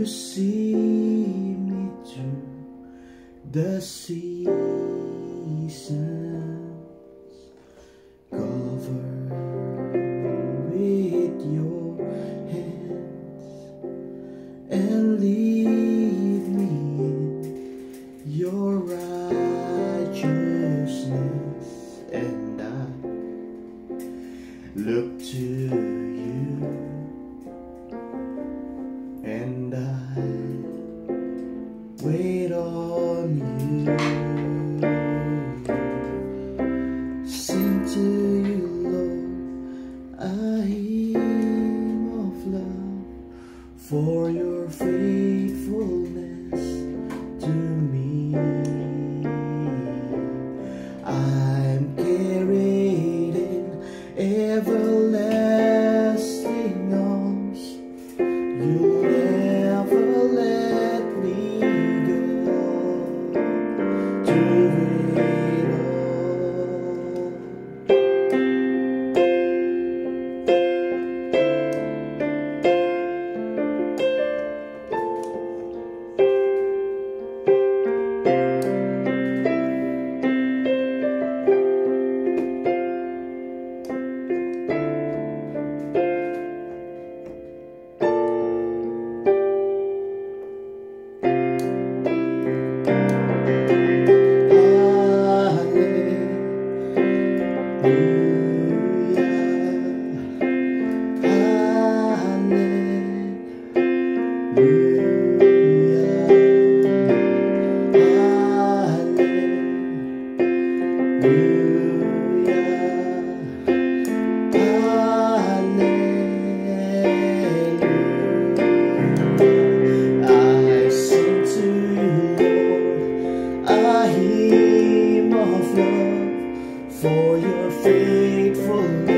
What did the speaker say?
see me through the seasons, cover with your hands and lead me in your righteousness, and I look to you, and I wait on you. Sing to you, Lord, a hymn of love for your faithfulness to me. I'm carried in everlasting arms. You'll never let me go. To it all. For your faithfulness